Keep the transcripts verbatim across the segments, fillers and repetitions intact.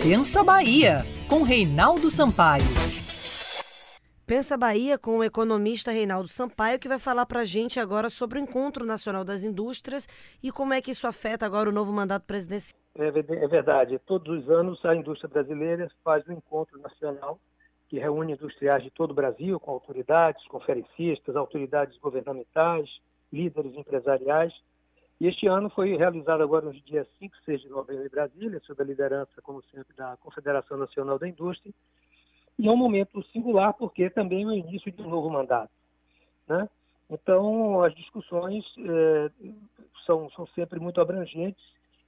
Pensa Bahia, com Reinaldo Sampaio. Pensa Bahia com o economista Reinaldo Sampaio, que vai falar para a gente agora sobre o Encontro Nacional das Indústrias e como é que isso afeta agora o novo mandato presidencial. É verdade. Todos os anos a indústria brasileira faz um encontro nacional que reúne industriais de todo o Brasil, com autoridades, conferencistas, autoridades governamentais, líderes empresariais. E este ano foi realizado agora nos dias cinco e seis de novembro em Brasília, sob a liderança, como sempre, da Confederação Nacional da Indústria. E é um momento singular porque também é o início de um novo mandato, né? Então, as discussões eh, são, são sempre muito abrangentes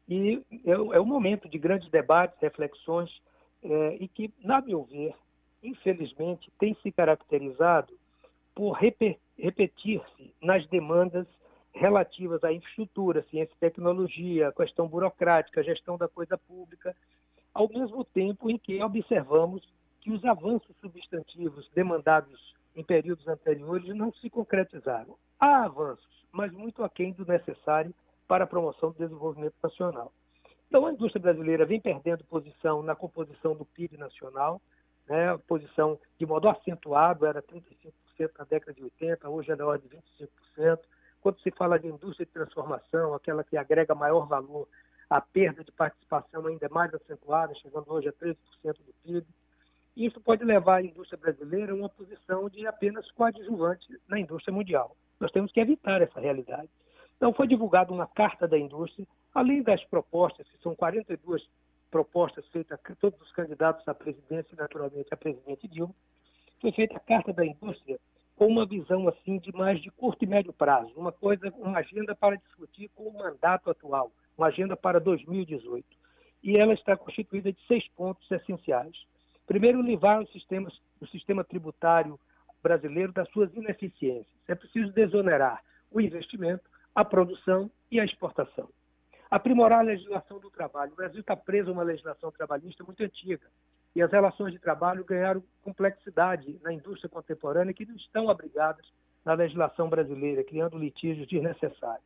e é, é um momento de grandes debates, reflexões eh, e que, na meu ver, infelizmente, tem se caracterizado por repe- repetir-se nas demandas relativas à infraestrutura, ciência e tecnologia, questão burocrática, gestão da coisa pública, ao mesmo tempo em que observamos que os avanços substantivos demandados em períodos anteriores não se concretizaram. Há avanços, mas muito aquém do necessário para a promoção do desenvolvimento nacional. Então, a indústria brasileira vem perdendo posição na composição do P I B nacional, né? A posição de modo acentuado, era trinta e cinco por cento na década de oitenta, hoje é na ordem de vinte e cinco por cento. Quando se fala de indústria de transformação, aquela que agrega maior valor, a perda de participação ainda é mais acentuada, chegando hoje a treze por cento do P I B. Isso pode levar a indústria brasileira a uma posição de apenas coadjuvante na indústria mundial. Nós temos que evitar essa realidade. Então, foi divulgada uma carta da indústria, além das propostas, que são quarenta e duas propostas feitas a todos os candidatos à presidência e, naturalmente, a presidente Dilma. Foi feita a carta da indústria com uma visão assim de mais de curto e médio prazo, uma coisa, uma agenda para discutir com o mandato atual, uma agenda para dois mil e dezoito. E ela está constituída de seis pontos essenciais. Primeiro, livrar os sistemas, o sistema tributário brasileiro das suas ineficiências. É preciso desonerar o investimento, a produção e a exportação. Aprimorar a legislação do trabalho. O Brasil está preso a uma legislação trabalhista muito antiga e as relações de trabalho ganharam complexidade na indústria contemporânea que não estão abrigadas na legislação brasileira, criando litígios desnecessários.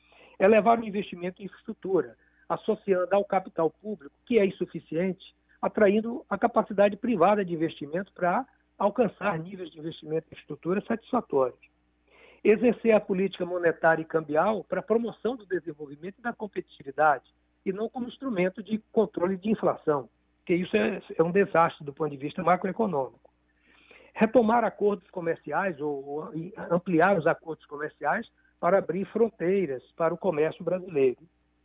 É levar o investimento em infraestrutura, associando ao capital público, que é insuficiente, atraindo a capacidade privada de investimento para alcançar níveis de investimento em infraestrutura satisfatórios. Exercer a política monetária e cambial para a promoção do desenvolvimento e da competitividade, e não como instrumento de controle de inflação, porque isso é, é um desastre do ponto de vista macroeconômico. Retomar acordos comerciais ou, ou ampliar os acordos comerciais para abrir fronteiras para o comércio brasileiro.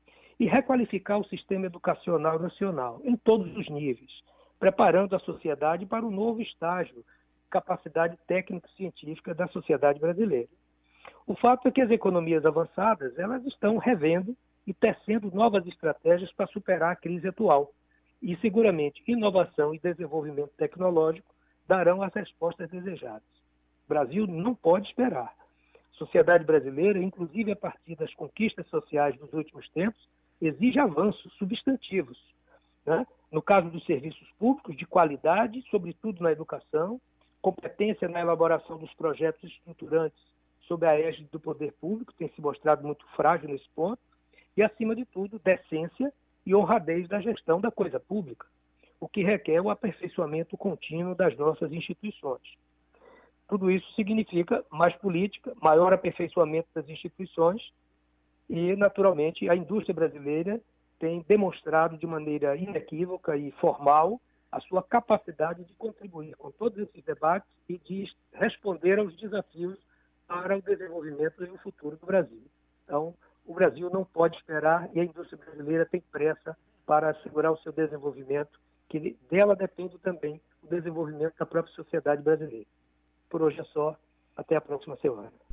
E requalificar o sistema educacional nacional, em todos os níveis, preparando a sociedade para o novo estágio, capacidade técnico-científica da sociedade brasileira. O fato é que as economias avançadas, elas estão revendo e tecendo novas estratégias para superar a crise atual. E, seguramente, inovação e desenvolvimento tecnológico darão as respostas desejadas. O Brasil não pode esperar. A sociedade brasileira, inclusive a partir das conquistas sociais dos últimos tempos, exige avanços substantivos, né? No caso dos serviços públicos, de qualidade, sobretudo na educação, competência na elaboração dos projetos estruturantes sob a égide do poder público, tem se mostrado muito frágil nesse ponto, e, acima de tudo, decência e honradez da gestão da coisa pública, o que requer o aperfeiçoamento contínuo das nossas instituições. Tudo isso significa mais política, maior aperfeiçoamento das instituições e, naturalmente, a indústria brasileira tem demonstrado de maneira inequívoca e formal a sua capacidade de contribuir com todos esses debates e de responder aos desafios para o desenvolvimento e o futuro do Brasil. Então, o Brasil não pode esperar e a indústria brasileira tem pressa para assegurar o seu desenvolvimento, que dela depende também o desenvolvimento da própria sociedade brasileira. Por hoje é só. Até a próxima semana.